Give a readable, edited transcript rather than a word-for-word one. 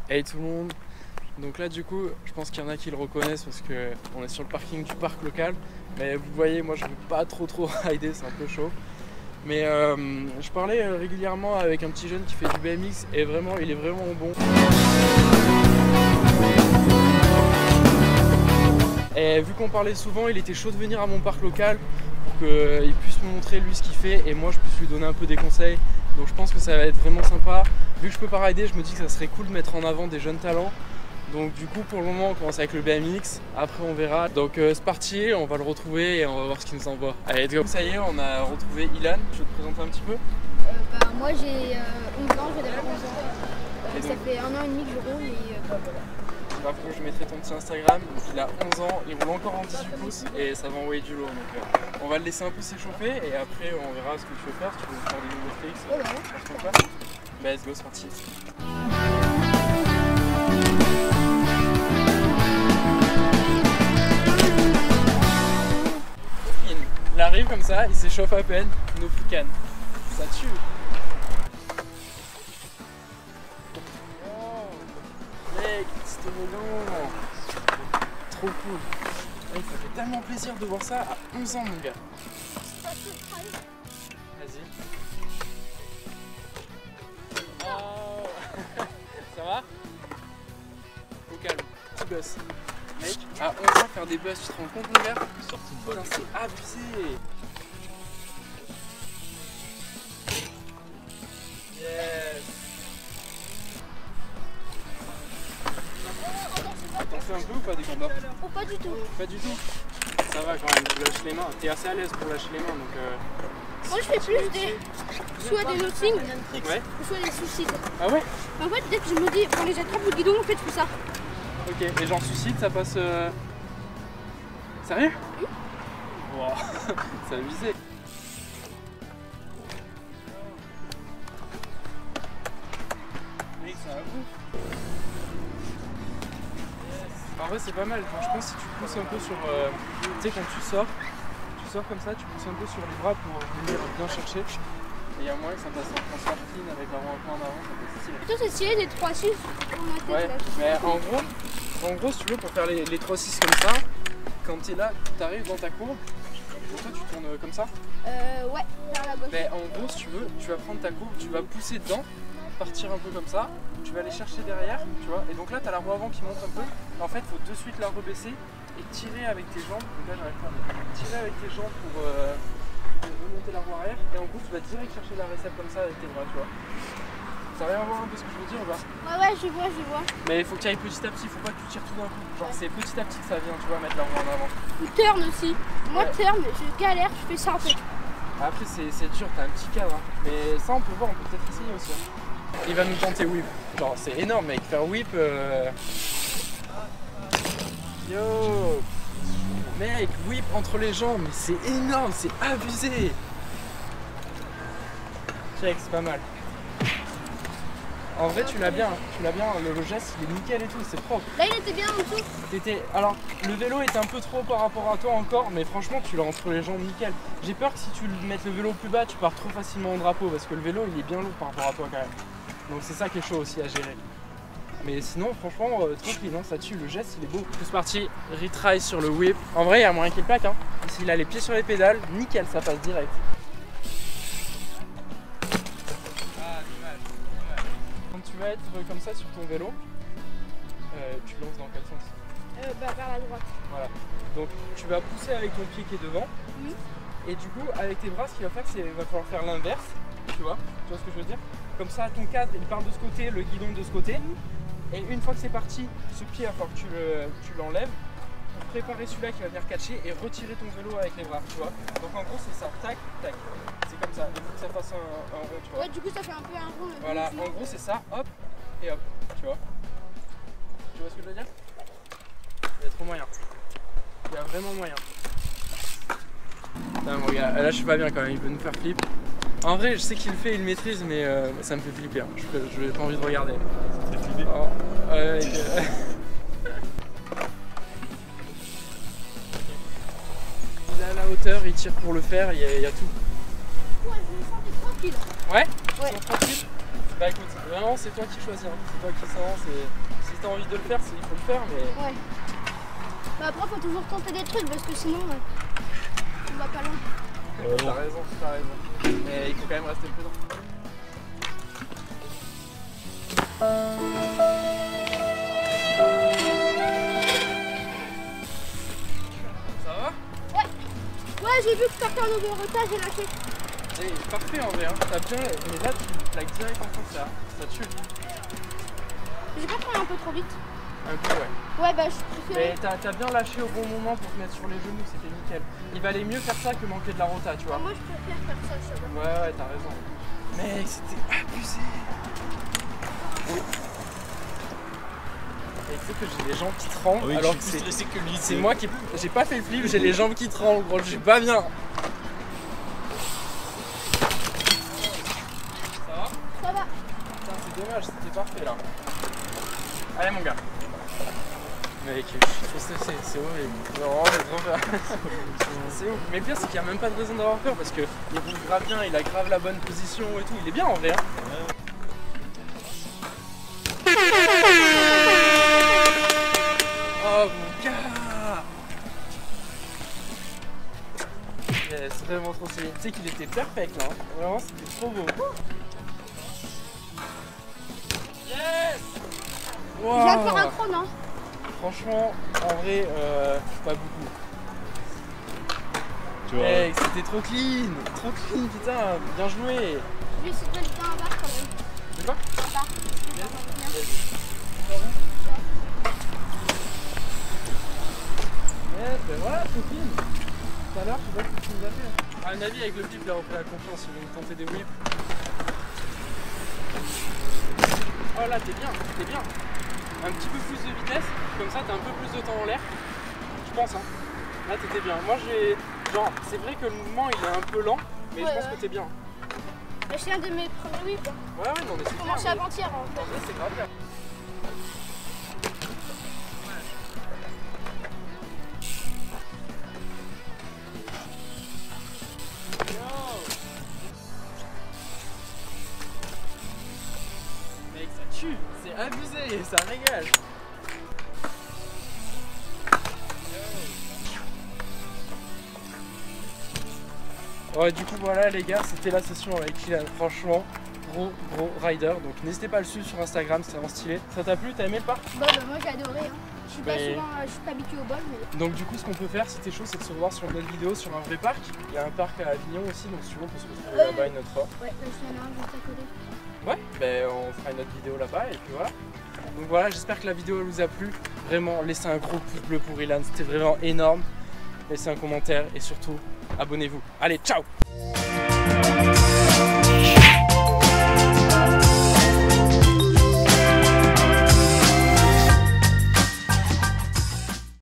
Hey tout le monde, donc là du coup je pense qu'il y en a qui le reconnaissent parce qu'on est sur le parking du parc local. Mais vous voyez, moi je ne veux pas trop rider, c'est un peu chaud. Mais je parlais régulièrement avec un petit jeune qui fait du BMX et vraiment il est vraiment bon. Et vu qu'on parlait souvent, il était chaud de venir à mon parc local pour qu'il puisse me montrer lui ce qu'il fait et moi je puisse lui donner un peu des conseils. Donc je pense que ça va être vraiment sympa. Vu que je peux pas rider, je me dis que ça serait cool de mettre en avant des jeunes talents. Donc du coup pour le moment on commence avec le BMX, après on verra. Donc c'est parti, on va le retrouver et on va voir ce qu'il nous envoie. Allez let's go. Ça y est, on a retrouvé Ilan, je vais te présenter un petit peu. Moi j'ai 11 ans, je vais avoir 11 ans. Ça fait 1 an et demi que je roule et voilà. Par contre, je mettrai ton petit Instagram, donc il a 11 ans, il roule encore en 18 pouces et ça va envoyer du lourd. Donc on va le laisser un peu s'échauffer et après on verra ce que tu veux faire. Tu veux faire des nouveaux tricks, bah let's go, c'est parti. Il arrive comme ça, il s'échauffe à peine, nos flicanes. Ça tue. Mec, c'était mignon. Trop cool. Mec, ça fait tellement plaisir de voir ça à 11 ans mon gars. Vas-y. Oh. Ça va? Au calme, petit boss. Mec, à 11 ans faire des buzz, tu te rends compte mon gars? Surtout de bonne. C'est abusé. Yes. T'en fais un peu ou pas des combats? Oh, pas du tout. Pas du tout. Ça va quand même, tu lâches les mains. T'es assez à l'aise pour lâcher les mains donc. Moi je fais plus des. Soit des nothing, Ouais. soit des suicides. Ah ouais? En fait, dès que je me dis, quand les attrape le guidon, en fait, je fais ça. Ok, et genre suicide, ça passe. Sérieux? Oui. Wow, c'est abusé. Mec, ça va vous. En vrai, c'est pas mal. Enfin, je pense que si tu pousses un peu sur. Tu sais, quand tu sors comme ça, tu pousses un peu sur les bras pour venir bien chercher. Et il y a moyen que ça passe en transfert clean avec la roue un peu en avant, ça peut être stylé. Plutôt, c'est stylé des 3-6 pour ma tête. Ouais, là. mais en gros, si tu veux, pour faire les 3-6 comme ça, quand tu es là, tu arrives dans ta courbe, et toi tu tournes comme ça. Ouais, vers la gauche. Mais en gros, si tu veux, tu vas prendre ta courbe, tu vas pousser dedans, partir un peu comme ça, tu vas aller chercher derrière, tu vois, et donc là tu as la roue avant qui monte un peu. En fait, il faut de suite la rebaisser et tirer avec tes jambes. Donc là, j'arrive pas, mais tirer avec tes jambes pour remonter la roue arrière, et en gros, tu vas direct chercher la récepte comme ça avec tes bras, tu vois. Ça va rien voir un peu ce que je veux dire ou pas? Ouais, je vois. Mais il faut que tu ailles petit à petit, faut pas que tu tires tout d'un coup. Genre c'est petit à petit que ça vient, tu vois, mettre la roue en avant. Ou turn aussi. Moi, Ouais. turn, je galère, je fais ça en fait. Après c'est dur, t'as un petit cadre. Hein. Mais ça on peut voir, on peut peut-être essayer aussi. Hein. Il va nous tenter whip. Genre c'est énorme mec, faire whip. Yo mec, whip entre les jambes, mais c'est énorme, c'est abusé. Check, c'est pas mal. En vrai, tu l'as bien, le geste il est nickel et tout, c'est propre. Là, il était bien en dessous. Alors, le vélo est un peu trop par rapport à toi encore, mais franchement, tu l'as entre les jambes nickel. J'ai peur que si tu mettes le vélo plus bas, tu pars trop facilement au drapeau parce que le vélo il est bien lourd par rapport à toi quand même. Donc c'est ça qui est chaud aussi à gérer. Mais sinon, franchement, tranquille, hein, ça tue, le geste il est beau. C'est parti, retry sur le whip. En vrai, il y a moyen qu'il plaque, hein. S'il a les pieds sur les pédales, nickel, ça passe direct. Tu vas être comme ça sur ton vélo, tu lances dans quel sens? Vers la droite. Voilà. Donc tu vas pousser avec ton pied qui est devant. Et du coup avec tes bras ce qu'il va faire c'est qu'il va falloir faire l'inverse. Tu vois ce que je veux dire? Comme ça ton cadre il part de ce côté, le guidon de ce côté. Et une fois que c'est parti, ce pied il va falloir que tu l'enlèves pour préparer celui-là qui va venir catcher et retirer ton vélo avec les bras, tu vois. Donc en gros c'est ça, tac, tac. C'est comme ça, il faut que ça fasse un rond, tu vois. Ouais, du coup ça fait un peu un rond. Voilà, en gros c'est ça, hop et hop, tu vois. Tu vois ce que je veux dire? Il y a trop moyen. Il y a vraiment moyen. Non, mon gars, là je suis pas bien quand même, il veut nous faire flip. En vrai, je sais qu'il le fait, il le maîtrise, mais ça me fait flipper. Hein. Je n'ai pas envie de regarder. C'est flippé. Oh, il a la hauteur, il tire pour le faire, il y a tout. Ouais, je me sentais tranquille. Ouais? Ouais. Ils sont tranquilles. Bah écoute, vraiment c'est toi qui choisis, hein. C'est toi qui sens, si t'as envie de le faire, il faut le faire, mais... Ouais. Bah après faut toujours tenter des trucs parce que sinon on va pas loin. T'as raison, t'as raison. Mais il faut quand même rester prudent. Ça va? Ouais, j'ai vu que tu as fait un nouveau retard, j'ai lâché. C'est parfait en vrai, hein. T'as bien... Mais là tu plaques direct en France là, ça tue. J'ai pas fait un peu trop vite. Un peu ouais. Ouais bah je préfère. Mais t'as bien lâché au bon moment pour te mettre sur les genoux, c'était nickel. Il valait mieux faire ça que manquer de la rota, tu vois. Moi je préfère faire ça, ça va. Ouais, t'as raison. Mec, c'était abusé. Oui. Et tu sais que j'ai les jambes qui tremblent, Oui, alors je que suis plus stressé que lui. c'est moi qui... J'ai pas fait le flip, j'ai les jambes qui tremblent, gros, je suis pas bien. Ça va? Ça va. Putain, c'est dommage, c'était parfait là. Allez mon gars. Mec, je suis trop stressé, c'est horrible. Non, j'ai trop peur. C'est ouf. Mais le pire, c'est qu'il n'y a même pas de raison d'avoir peur parce qu'il roule grave bien, il a grave la bonne position et tout. Il est bien en vrai. Hein. Oh mon gars! Yes, vraiment trop stylé. Tu sais qu'il était perfect là. Hein. Vraiment, c'était trop beau. Yes! Wow. J'ai encore un chrono. Hein. Franchement, en vrai, pas beaucoup. Tu vois. Hey, c'était trop clean, putain, bien joué. Je vais essayer de mettre un bar quand même. C'est quoi? Un bar. Yes, ben voilà, trop clean. Tout à l'heure, je sais pas ce que tu nous as fait. À un avis, avec le flip, il a repris la confiance, il vient de tenter des whips. Oh là, t'es bien. Un petit peu plus de vitesse, comme ça t'as un peu plus de temps en l'air. Je pense, hein. Là t'étais bien. Moi j'ai... Genre, c'est vrai que le mouvement il est un peu lent, mais Ouais, je pense que t'es bien. Bah, c'est un de mes premiers whips. Hein. Ouais, non mais c'est J'ai bien. commencé Mais... avant-hier en En fait. vrai, c'est grave bien. Mec, ça tue, c'est abusé, ça régale. Ouais, du coup voilà les gars, c'était la session avec Kylian, franchement gros rider, donc n'hésitez pas à le suivre sur Instagram, c'est vraiment stylé. Ça t'a plu, t'as aimé le parc? Bah, moi j'ai adoré. Hein. Je suis pas souvent, je suis pas habituée au bol mais... Donc du coup ce qu'on peut faire si t'es chaud c'est de se revoir sur une autre vidéo sur un vrai parc. Il y a un parc à Avignon aussi, donc si tu veux on peut se retrouver là-bas une autre fois. Ouais, je suis un juste à côté. Ouais, ben on fera une autre vidéo là-bas et puis voilà. Donc voilà, j'espère que la vidéo elle vous a plu. Vraiment, laissez un gros pouce bleu pour Ilan, c'était vraiment énorme. Laissez un commentaire et surtout, abonnez-vous. Allez, ciao!